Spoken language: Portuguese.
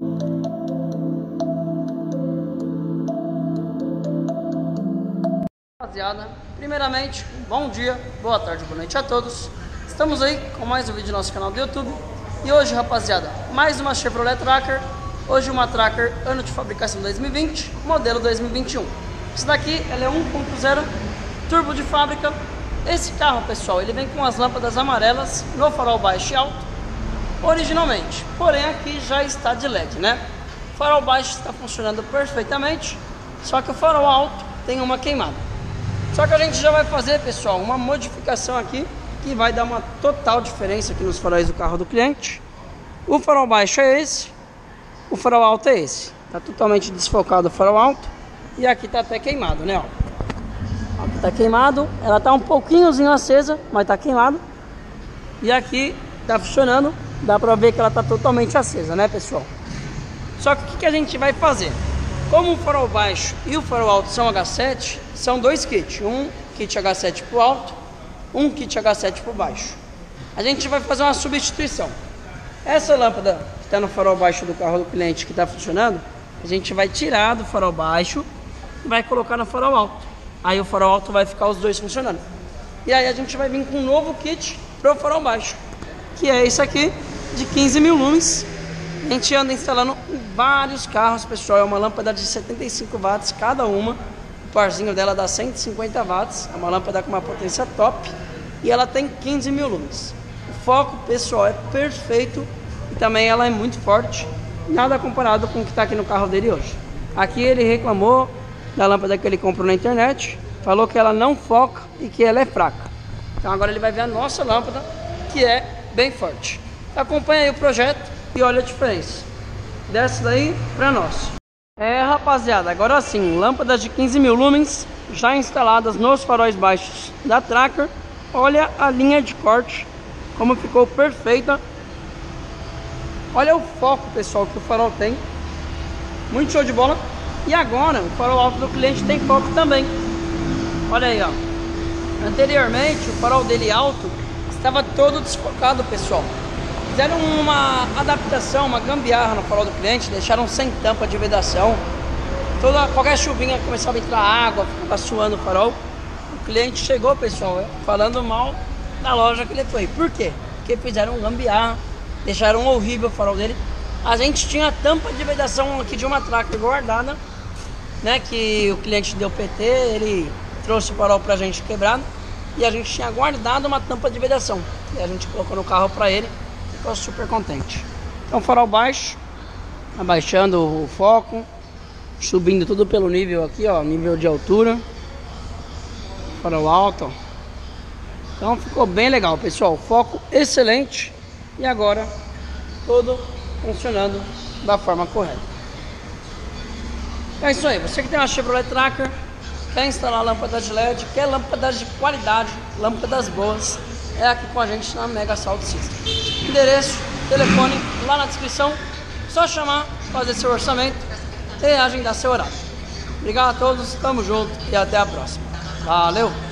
Rapaziada, primeiramente, bom dia, boa tarde, boa noite a todos. Estamos aí com mais um vídeo do nosso canal do YouTube. E hoje, rapaziada, mais uma Chevrolet Tracker. Hoje uma Tracker ano de fabricação 2020, modelo 2021. Esse daqui, ela é 1.0 turbo de fábrica. Esse carro, pessoal, ele vem com as lâmpadas amarelas no farol baixo e alto, originalmente. Porém, aqui já está de LED, né? O farol baixo está funcionando perfeitamente, só que o farol alto tem uma queimada. Só que a gente já vai fazer, pessoal, uma modificação aqui que vai dar uma total diferença aqui nos faróis do carro do cliente. O farol baixo é esse, o farol alto é esse. Tá totalmente desfocado o farol alto e aqui tá até queimado, né, ó. Aqui tá queimado, ela tá um pouquinhozinho acesa, mas tá queimado. E aqui tá funcionando, dá pra ver que ela tá totalmente acesa, né, pessoal? Só que o que a gente vai fazer? Como o farol baixo e o farol alto são H7, são dois kits. Um kit H7 pro alto, um kit H7 pro baixo. A gente vai fazer uma substituição. Essa lâmpada que está no farol baixo do carro do cliente que está funcionando, a gente vai tirar do farol baixo e vai colocar no farol alto. Aí o farol alto vai ficar os dois funcionando. E aí a gente vai vir com um novo kit pro farol baixo, que é esse aqui de 15.000 lumens. A gente anda instalando em vários carros, pessoal. É uma lâmpada de 75 watts cada uma. O parzinho dela dá 150 watts. É uma lâmpada com uma potência top. E ela tem 15.000 lumens. O foco, pessoal, é perfeito. E também ela é muito forte. Nada comparado com o que está aqui no carro dele hoje. Aqui ele reclamou da lâmpada que ele comprou na internet. Falou que ela não foca e que ela é fraca. Então agora ele vai ver a nossa lâmpada, que é bem forte. Acompanha aí o projeto e olha a diferença. Desce daí para nós. Rapaziada, agora sim, lâmpadas de 15.000 lumens já instaladas nos faróis baixos da Tracker. Olha a linha de corte, como ficou perfeita. Olha o foco, pessoal, que o farol tem. Muito show de bola. E agora o farol alto do cliente tem foco também. Olha aí, ó. Anteriormente o farol dele alto estava todo desfocado, pessoal. Fizeram uma adaptação, uma gambiarra no farol do cliente, deixaram sem tampa de vedação. Qualquer chuvinha começava a entrar água, ficava suando o farol. O cliente chegou, pessoal, falando mal da loja que ele foi. Por quê? Porque fizeram gambiarra, deixaram horrível o farol dele. A gente tinha a tampa de vedação aqui de uma Tracker guardada, né, que o cliente deu PT, ele trouxe o farol pra gente quebrado. E a gente tinha guardado uma tampa de vedação. E a gente colocou no carro pra ele. Ficou super contente. Então farol baixo, abaixando o foco, subindo tudo pelo nível aqui, ó, nível de altura. Farol alto, ó. Então ficou bem legal, pessoal. Foco excelente. E agora tudo funcionando da forma correta. É isso aí, você que tem uma Chevrolet Tracker, quer instalar lâmpadas de LED, quer lâmpadas de qualidade, lâmpadas boas, é aqui com a gente na Mega Salt System. Endereço, telefone lá na descrição, só chamar, fazer seu orçamento e agendar seu horário. Obrigado a todos, tamo junto e até a próxima. Valeu!